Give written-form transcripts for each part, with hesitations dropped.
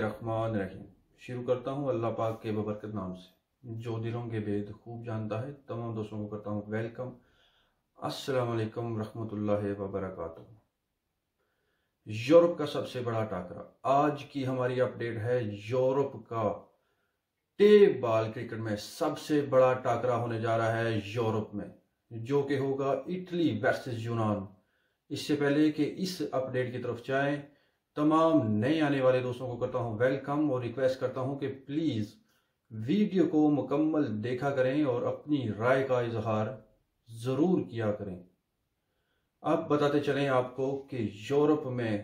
बिस्मिल्लाहिर्रहमानिर्रहीम। शुरू करता हूँ अल्लाह पाक के बबरकत नाम से, जो दिलों के भेद खूब जानता है। तमाम दोस्तों को करता हूँ वेलकम। अस्सलाम वालेकुम रहमतुल्लाहि व बरकातुहू। यूरोप का सबसे बड़ा टाकरा, आज की हमारी अपडेट है। यूरोप का टेप बॉल क्रिकेट में सबसे बड़ा टाकरा होने जा रहा है यूरोप में, जो कि होगा इटली वर्सेस यूनान। इससे पहले कि इस अपडेट की तरफ जाएं, तमाम नए आने वाले दोस्तों को करता हूं वेलकम और रिक्वेस्ट करता हूं कि प्लीज़ वीडियो को मुकम्मल देखा करें और अपनी राय का इजहार ज़रूर किया करें। अब बताते चलें आपको कि यूरोप में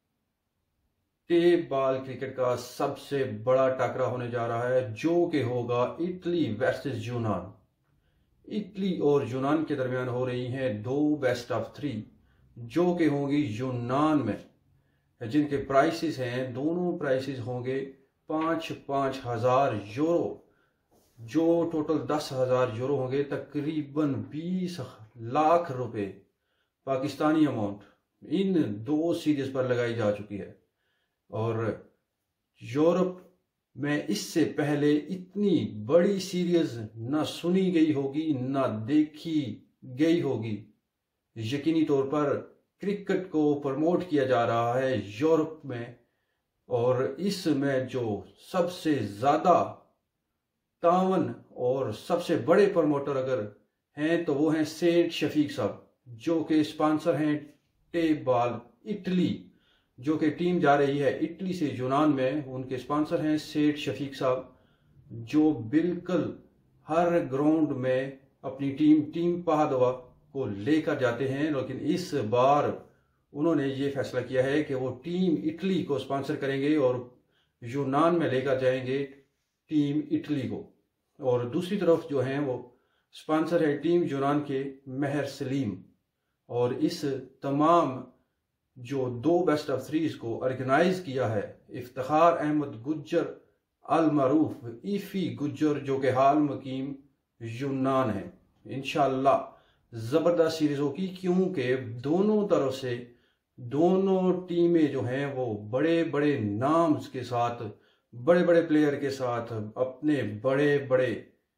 टेप बॉल क्रिकेट का सबसे बड़ा टाकरा होने जा रहा है, जो कि होगा इटली वर्सेस यूनान। इटली और यूनान के दरमियान हो रही हैं दो बेस्ट ऑफ 3, जो कि होंगी यूनान में, जिनके प्राइसेस हैं, दोनों प्राइसेस होंगे 5-5 हज़ार यूरो, जो टोटल 10,000 यूरो होंगे, तकरीबन 20 लाख रुपए पाकिस्तानी अमाउंट इन दो सीरीज पर लगाई जा चुकी है। और यूरोप में इससे पहले इतनी बड़ी सीरीज ना सुनी गई होगी ना देखी गई होगी। यकीनी तौर पर क्रिकेट को प्रमोट किया जा रहा है यूरोप में, और इसमें जो सबसे ज़्यादा तावन और सबसे बड़े प्रमोटर अगर हैं तो वो हैं सेठ शफीक साहब, जो कि स्पॉन्सर हैं टेप बॉल इटली, जो कि टीम जा रही है इटली से यूनान में। उनके स्पॉन्सर हैं सेठ शफीक साहब, जो बिल्कुल हर ग्राउंड में अपनी टीम पहादवा को लेकर जाते हैं। लेकिन इस बार उन्होंने ये फैसला किया है कि वो टीम इटली को स्पॉन्सर करेंगे और यूनान में लेकर जाएंगे टीम इटली को। और दूसरी तरफ जो हैं वो स्पॉन्सर है टीम यूनान के महर सलीम। और इस तमाम जो दो बेस्ट ऑफ 3 को ऑर्गेनाइज किया है इफ्तिखार अहमद गुज्जर अल मारूफ ईफी गुज्जर, जो कि हाल मुकीम यूनान है। इंशाअल्लाह जबरदस्त सीरीज होगी, क्योंकि दोनों तरफ से दोनों टीमें जो हैं वो बड़े बड़े नाम्स के साथ, बड़े बड़े प्लेयर के साथ, अपने बड़े बड़े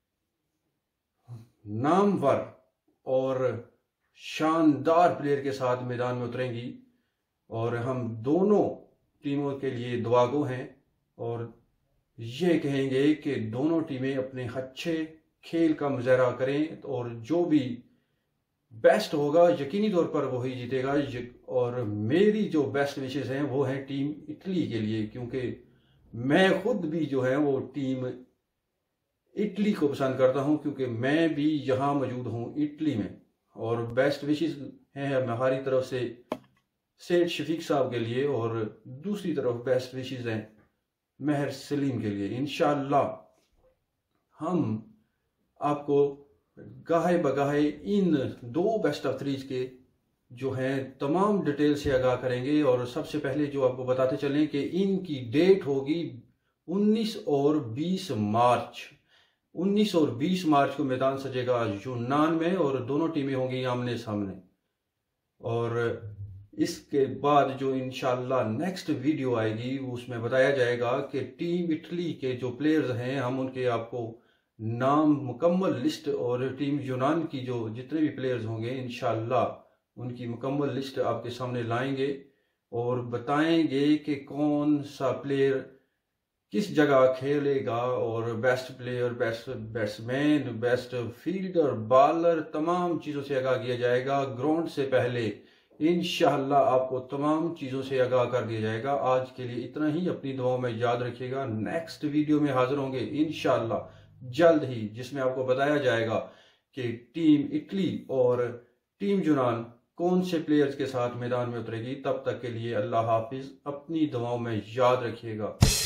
नामवर और शानदार प्लेयर के साथ मैदान में उतरेंगी। और हम दोनों टीमों के लिए दुआगो हैं और ये कहेंगे कि दोनों टीमें अपने अच्छे खेल का मुजाहरा करें, और जो भी बेस्ट होगा यकीनी तौर पर वही जीतेगा। और मेरी जो बेस्ट विशेस हैं वो हैं टीम इटली के लिए, क्योंकि मैं खुद भी जो है वो टीम इटली को पसंद करता हूं, क्योंकि मैं भी यहाँ मौजूद हूँ इटली में। और बेस्ट विशेस हैं हमारी तरफ से सेठ शफीक साहब के लिए, और दूसरी तरफ बेस्ट विशेस हैं महर सलीम के लिए। इंशाअल्लाह हम आपको गाहे बगाहे इन दो बेस्ट ऑफ 3 के जो हैं तमाम डिटेल से आगाह करेंगे। और सबसे पहले जो आपको बताते चलें कि इनकी डेट होगी 19 और 20 मार्च। 19 और 20 मार्च को मैदान सजेगा यूनान में और दोनों टीमें होंगी आमने सामने। और इसके बाद जो इंशाअल्लाह नेक्स्ट वीडियो आएगी उसमें बताया जाएगा कि टीम इटली के जो प्लेयर्स हैं, हम उनके आपको नाम मुकम्मल लिस्ट, और टीम यूनान की जो जितने भी प्लेयर्स होंगे इंशाअल्लाह उनकी मुकम्मल लिस्ट आपके सामने लाएंगे और बताएंगे कि कौन सा प्लेयर किस जगह खेलेगा, और best player, best batsman, best fielder, bowler, तमाम चीज़ों से आगाह किया जाएगा। ग्राउंड से पहले इंशाअल्लाह आपको तमाम चीज़ों से आगाह कर दिया जाएगा। आज के लिए इतना ही, अपनी दुआओं में याद रखिएगा। नेक्स्ट वीडियो में हाजिर होंगे इंशाअल्लाह जल्द ही, जिसमें आपको बताया जाएगा कि टीम इटली और टीम यूनान कौन से प्लेयर्स के साथ मैदान में उतरेगी। तब तक के लिए अल्लाह हाफिज, अपनी दुआओं में याद रखिएगा।